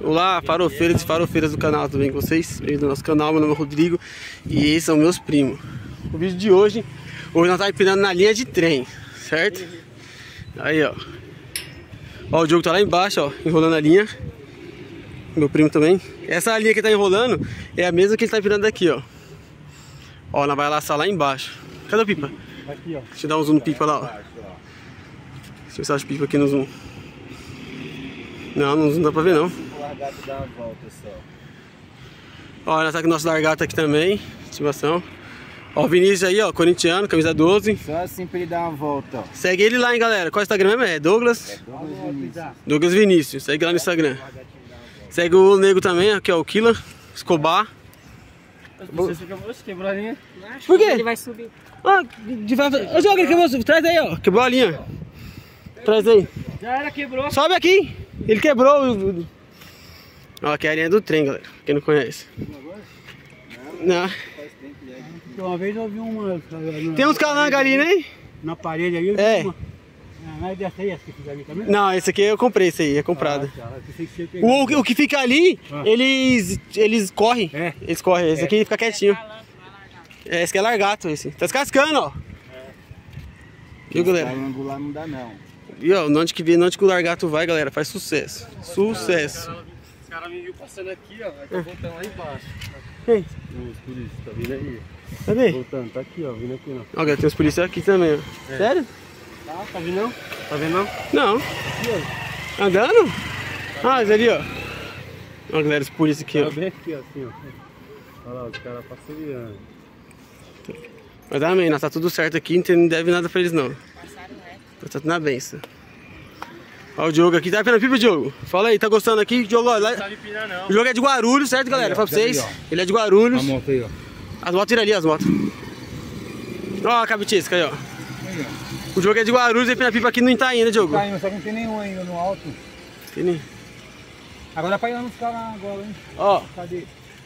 Olá, farofeiras e farofeiras do canal, tudo bem com vocês? Bem-vindo ao nosso canal, meu nome é Rodrigo e esses são meus primos. O vídeo de hoje nós estamos empinando na linha de trem, certo? Aí, ó. Ó, o Diogo tá lá embaixo, ó, enrolando a linha. Meu primo também. Essa linha que tá enrolando é a mesma que ele tá empinando daqui, ó. Ó, nós vai laçar lá embaixo. Cadê o pipa? Aqui, ó. Deixa eu dar um zoom no pipa lá, ó. Deixa eu ver se acha o pipa aqui no zoom. Não, no zoom não dá pra ver não. Dá uma volta só. Ó, nós tá com o nosso largato aqui também, estimação. Ó, o Vinícius aí, ó, corintiano, camisa 12. Só assim pra ele dar uma volta, ó. Segue ele lá, hein, galera. Qual é o Instagram mesmo? É Douglas? Douglas Vinícius. Segue lá no Instagram. Segue o nego também, aqui, ó, o Kila Escobar. Você quebrou a linha? Por quê? Ele vai subir. Ah, ô, Diogo, ele quebrou. Traz aí, ó. Quebrou a linha. Traz aí. Já era, quebrou. Sobe aqui. Ele quebrou. Ó, aqui é a linha do trem, galera. Quem não conhece. Não. Uma vez eu vi uma... Tem uns calangos ali, né? Na parede aí, eu vi É. uma. Não é dessa aí, essa que fica ali também? Não, esse aqui eu comprei, esse aí, é comprado. O que fica ali, eles correm. É. Eles correm, esse aqui fica quietinho. É, esse aqui é largato, esse. Tá descascando, ó. Viu, galera? Angular não dá, não. E ó, onde que o largato vai, galera, faz sucesso. Sucesso. Os caras me viu passando aqui, ó. Aí tá voltando lá embaixo. Quem? Os polícias, tá vindo aí. Cadê? Voltando, tá aqui, ó. Vindo aqui, ó. Ó, galera, tem os policiais aqui também, ó. É. Sério? Tá vendo não? Tá vendo não? Não. Aqui, ó. Andando? Ah, mas ali, ó. Ó, galera, os polícias aqui, ó. Tá bem aqui, ó, assim, ó. Olha lá, os caras passeando. Mas amém, nós tá tudo certo aqui, não deve nada pra eles não. Tá tudo na benção. Ó o Diogo aqui, tá vendo a pipa, Diogo? Fala aí, tá gostando aqui? Diogo, ó, lá... Não sabe empinar, não. O Diogo é de Guarulhos, certo, galera? Aí, ó, Fala pra vocês. aí, Ele é de Guarulhos. A moto aí, ó. As motos viram ali, as motos. Ó a cabitisca aí, ó. Aí, ó. O Diogo é de Guarulhos, ele pina a pipa aqui não tá ainda, Diogo. Tá indo, só que não tem nenhum ainda no alto. Tem nem. Agora dá pra ir lá nos caras agora, hein? Ó. Cadê?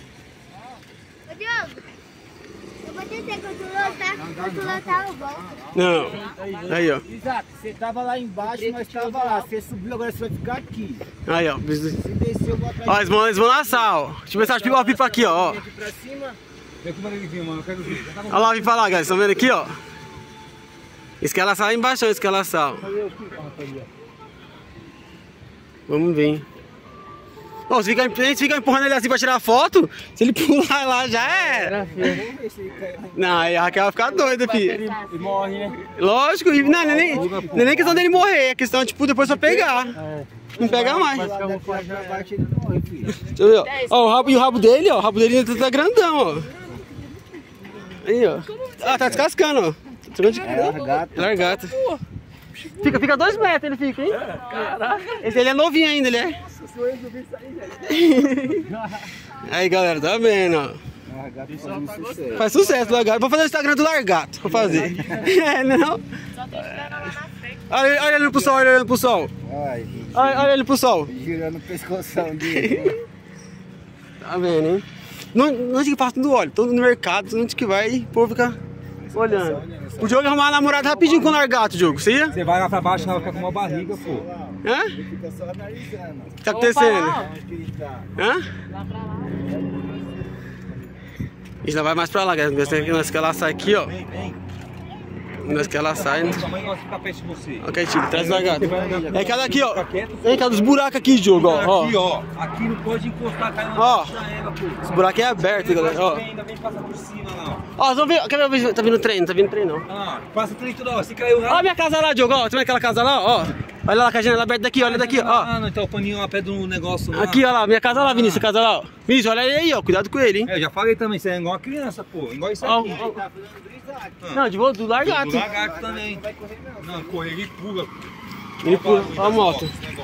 Ô Diogo, eu vou descer quando tu lotar, quando tu lotar eu volto. Não. Aí, ó. Exato, você tava lá embaixo, nós tava lá. Você subiu, agora você vai ficar aqui. Aí, ó. Se descer, eu vou atrás. Ó, eles vão laçar, ó. Deixa eu ver se acha a pipa aqui, ó. Aqui pra cima. Vem aqui, mano, eu quero ver. Olha lá a pipa lá, galera. Vocês estão vendo aqui, ó. Eles querem laçar lá embaixo, eles querem laçar, ó. Vamos ver. Ó, se fica empurrando ele assim pra tirar foto, se ele pular lá já é. Não, aí a Raquel vai ficar doida, filho. Ele morre, né? Lógico, não, não é nem questão dele morrer, é questão, tipo, depois só pegar. Não pega mais. Mas que eu vou fazer a parte ele morre, filho. Deixa eu ver, ó. Ó, e o rabo dele, ó. O rabo dele ainda tá grandão, ó. Aí, ó. Ah, tá descascando, ó. Largata. Fica 2 metros, ele fica, hein? Caraca. Ele é novinho ainda, ele é. Aí, galera, tá vendo, ó. Faz sucesso, largato. Vou fazer o Instagram do largato. Vou fazer. É, não? Olha ele pro sol, olha ele pro sol. Olha ele pro sol. Girando o pescoção dele. Tá vendo, hein? Onde que passa tudo óleo? Todo no mercado, onde que vai, o povo fica olhando. O Diogo ia arrumar uma namorada rapidinho com o largato, Diogo. Você ia? Você vai lá pra baixo, ela fica com uma barriga, pô. Hã? Fica só analisando. O que tá acontecendo? Hã? Isso não vai mais pra lá, galera. Nós quer laçar aqui, ó. Nós quer laçar, hein? Sua mãe gosta de ficar perto de você. Ok, tio, traz o largato. É cada aqui, ó. É cada dos buracos aqui, Diogo, ó. Aqui, ó. Aqui não pode encostar, cai uma Ó. já era, pô. Esse buraco é aberto, galera, ó. Ainda bem que passa por cima, não. Ó, vamos ver. Quer ver? Tá vindo trem? Não tá vindo trem, não. Ah, passa trem tudo, ó. Se caiu Ó a rápido. minha casa lá, Diogo, ó. Tá vendo aquela casa lá, ó? Olha lá com a janela aberta daqui, olha daqui, ó. Ah, não, então o paninho lá perto do negócio lá. Aqui, ó lá, minha casa lá, Vinícius, casa lá, ó. Vinícius, olha ele aí, ó. Cuidado com ele, hein? É, eu já falei também, você é igual uma criança, pô. Igual isso Ó, aqui. ó. Não, de boa, do largato. Do lagarto também. Não, correr ele pula. Ele pula, ó a moto.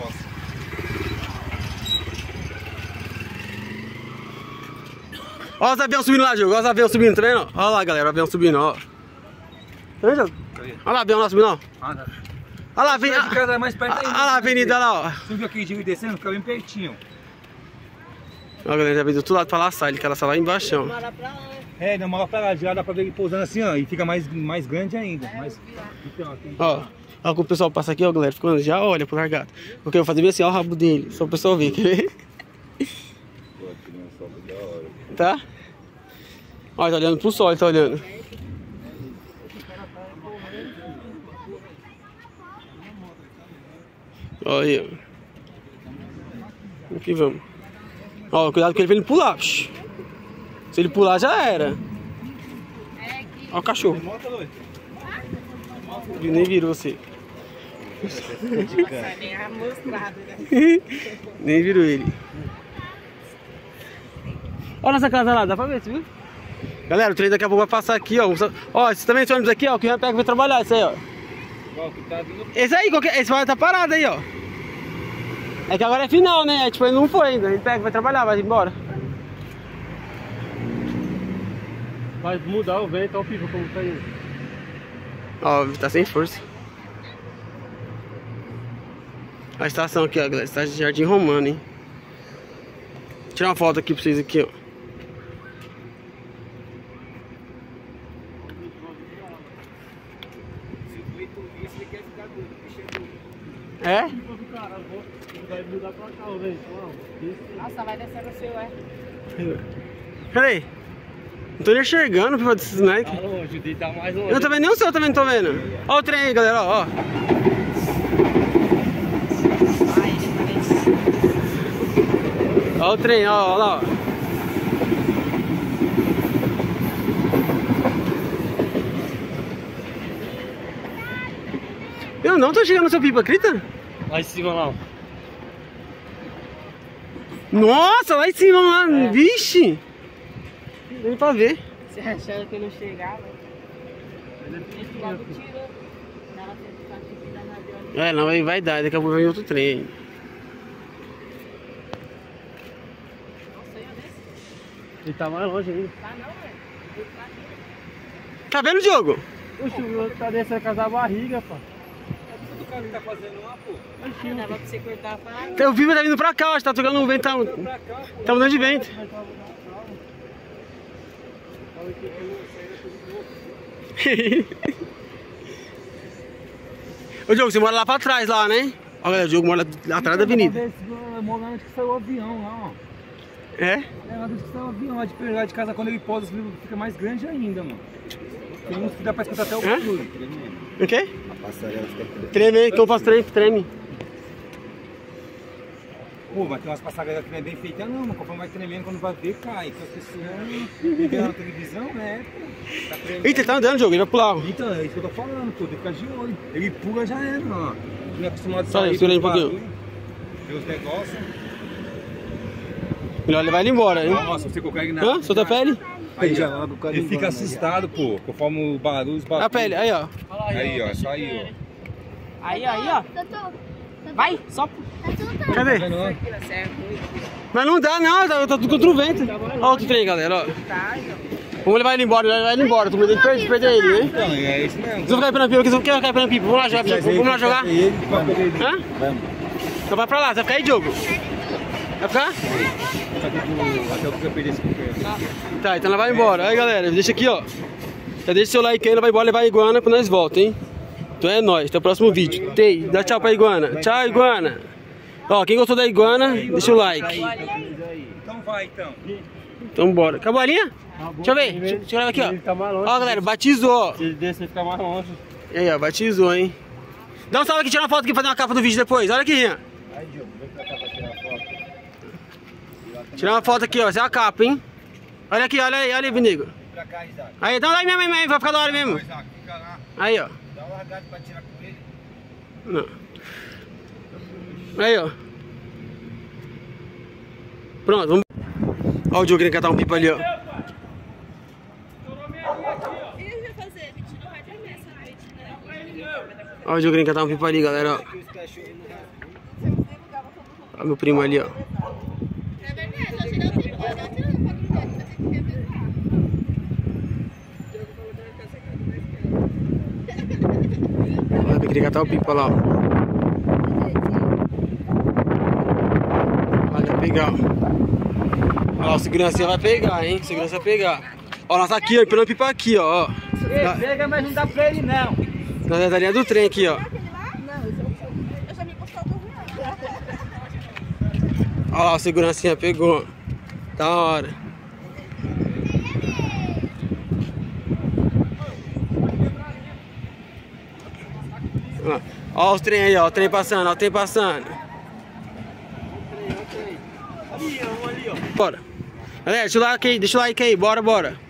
Ó os aviões subindo lá, Diogo. Ó os aviões subindo, tá vendo? Ó lá, galera, o avião subindo, ó. Tá vendo, Diogo? Olha lá o avião lá subindo, ó. Ah, Olha lá, vem. de casa é mais perto Olha ainda. lá a avenida lá, ó. Subiu aqui de descendo, fica bem pertinho. Ó, galera, já veio do outro lado pra laçar. Ele quer laçar lá embaixo, ó. É, demora pra lá, já dá pra ver ele pousando assim, ó. E fica mais grande ainda. Mas, então, aqui. Ó, ó, quando o pessoal passa aqui, ó, galera, ficando, já olha pro largato. Porque eu vou fazer bem assim, ó, o rabo dele, só o pessoal ver, quer ver? Tá? Olha, tá olhando pro sol, ele tá olhando. Olha aí, ó. Aqui vamos. Ó, cuidado com ele pra ele pular. Se ele pular, já era. Ó o cachorro. Ele nem virou você. Nem virou ele. Olha nossa casa lá, dá pra ver, você viu? Galera, o trem daqui a pouco vai passar aqui, ó. Ó, esse também, esse ônibus aqui, ó, que vai pegar pra trabalhar, esse aí, ó. Esse aí, esse vai estar parado aí, ó. É que agora é final, né? É, tipo, ele não foi ainda. Ele pega, vai trabalhar, vai embora. Vai mudar o vento, ó o pico como tá indo. Ó, tá sem força. A estação aqui, ó, galera. Está de Jardim Romano, hein? Vou tirar uma foto aqui pra vocês aqui, ó. É? Vai mudar pra cá, velho. Nossa, vai descer no seu, é? Peraí. Não tô nem enxergando, pipa desses Nike. Tá longe, tá mais longe. Eu não tô vendo nem o seu, também não tô vendo. Ó o trem aí, galera, ó. Ó o trem, ó lá, ó. Eu não tô chegando no seu pipa, acredita? Lá em cima, lá. Nossa, lá em cima, lá. Vixe. Nem pra ver. Você achando que eu não chegava? É, não, aí vai dar, daqui a pouco vem outro trem aí. Ele tá mais longe ainda. Tá não, velho. Tá vendo, Diogo? Oxe, o outro tá descendo com a barriga, pô. O cara que tá fazendo lá, pô. Não dava pra você cortar a faca. Então, o Viva tá vindo pra cá, ó, tá tocando o vento, tá mudando de vento. Ô Diogo, você mora lá pra trás, lá, né? Olha, o Diogo mora lá atrás da avenida. Mora antes que saiu o avião lá, ó. É? É, antes que saiu o avião lá de pegar de casa, quando ele pousa, fica mais grande ainda, mano. Tem uns que dá pra escutar até o barulho. O quê? A passarela fica Treme, que eu faço treme. Pô, mas tem umas passagelas que não é bem feita não, mas conforme vai tremendo, quando vai ver, cai. Então as pessoas ligam na televisão, né? Tá tremendo. Eita, tá andando, Diogo, ele vai pular. Então, é isso que eu tô falando, pô, tem que ficar de olho. Ele pula, já era, ó. Não é acostumado a Só sair isso, olha aí um barulho, pouquinho. ver os negócios. Melhor levar ele embora, hein? Nossa, você colocar ele na... Hã? Solta a pele? Aí, já, ele fica assustado, pô, conforme o barulho, os barulhos. A pele, aí, ó. Aí, ó, só aí, ó. Aí, ó. Vai, só. Cadê? Mas não dá, não, tá tudo contra o vento. Ó, outro trem, galera, ó. Vamos levar ele embora, tô com medo de perder ele, né? Então, é isso mesmo. Vocês vão cair pela pipa, vocês vão cair pela pipa. Vamos lá jogar, vamos lá jogar. Hã? Então vai pra lá, você vai ficar aí, Diogo? Vai ficar? Até o que eu perdi esse Tá, então ela vai embora. Aí, galera, deixa aqui, ó. Já deixa o seu like aí, ela vai embora levar a iguana pra nós volta, hein? Então é nóis, até o próximo vídeo. Tei, dá tchau pra iguana. Tchau, iguana. Ó, quem gostou da iguana, deixa o like. Então vai, então. Então bora. Acabou a linha? Deixa eu ver. Deixa eu olhar aqui, ó. Ó, galera, batizou. Se ele descer, ele fica mais longe. E aí, ó, batizou, hein? Dá um salve aqui, tira uma foto aqui, fazer uma capa do vídeo depois. Olha aqui, Rian. Aí, Diogo, vem pra cá pra tirar a foto. Tirar uma foto aqui, ó. Essa é a capa, hein? Olha aqui, olha aí, Vinigo. Pra cá, Isaac. Aí, então lá mesmo, vai ficar da hora mesmo. Isaac, fica lá. Aí, ó. Dá uma largada pra tirar com ele. Não. Aí, ó. Pronto, vamos. Ó o Diogo querendo catar um pipa ali, ó. Ó o Diogo querendo catar um pipa ali, galera, ó. Ó meu primo ali, ó. Vai querer catar o pipa lá, ó. Vai pegar, ó. Ó, o segurança vai pegar, hein? O segurança vai pegar. Ó, nós tá aqui, ó, empinando pipa aqui, ó. Pega, mas não dá pra ele, não. Na linha do trem aqui, ó. Olha lá, o segurancinha pegou. Da hora. Ó os trem aí, ó. O trem passando, ó. O trem passando. Bora. Galera, deixa o like aí, bora.